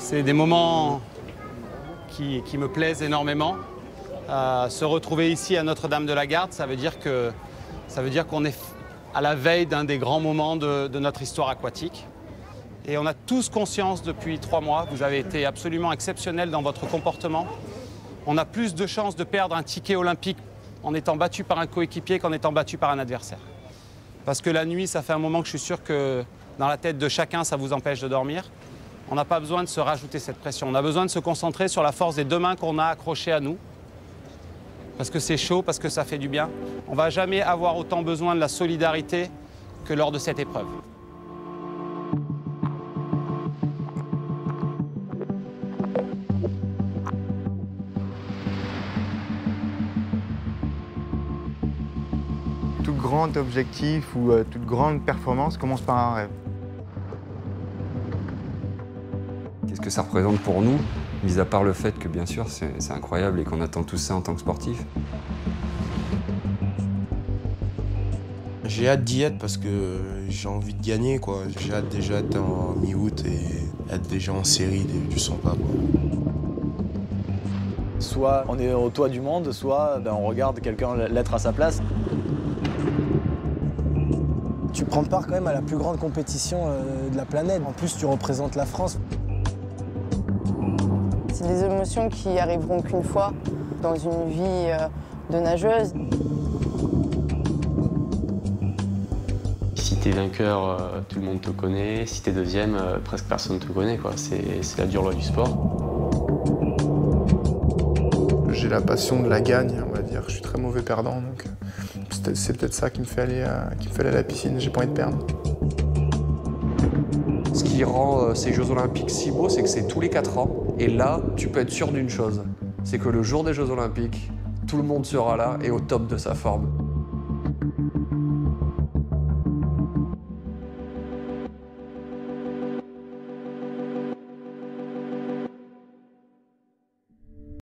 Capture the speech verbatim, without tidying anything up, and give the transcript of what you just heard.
C'est des moments qui, qui me plaisent énormément. Euh, se retrouver ici à Notre-Dame-de-la-Garde, ça veut dire que, ça veut dire qu'on est à la veille d'un des grands moments de, de notre histoire aquatique. Et on a tous conscience depuis trois mois, vous avez été absolument exceptionnels dans votre comportement. On a plus de chances de perdre un ticket olympique en étant battu par un coéquipier qu'en étant battu par un adversaire. Parce que la nuit, ça fait un moment que je suis sûr que dans la tête de chacun, ça vous empêche de dormir. On n'a pas besoin de se rajouter cette pression. On a besoin de se concentrer sur la force des deux mains qu'on a accrochées à nous. Parce que c'est chaud, parce que ça fait du bien. On ne va jamais avoir autant besoin de la solidarité que lors de cette épreuve. Tout grand objectif ou euh, toute grande performance commence par un rêve. Qu'est-ce que ça représente pour nous, mis à part le fait que bien sûr c'est incroyable et qu'on attend tout ça en tant que sportif? J'ai hâte d'y être parce que j'ai envie de gagner, quoi. J'ai hâte déjà d'être en mi-août et être déjà en série du cent pas. Soit on est au toit du monde, soit ben, on regarde quelqu'un l'être à sa place. Tu prends part quand même à la plus grande compétition euh, de la planète. En plus, tu représentes la France. C'est des émotions qui arriveront qu'une fois dans une vie euh, de nageuse. Si t'es vainqueur, euh, tout le monde te connaît. Si t'es deuxième, euh, presque personne te connaît, quoi. C'est la dure loi du sport. J'ai la passion de la gagne, on va dire. Je suis très mauvais perdant, donc c'est peut-être ça qui me fait aller à, qui me fait aller à la piscine. J'ai pas envie de perdre. Ce qui rend euh, ces Jeux Olympiques si beaux, c'est que c'est tous les quatre ans. Et là, tu peux être sûr d'une chose, c'est que le jour des Jeux Olympiques, tout le monde sera là et au top de sa forme.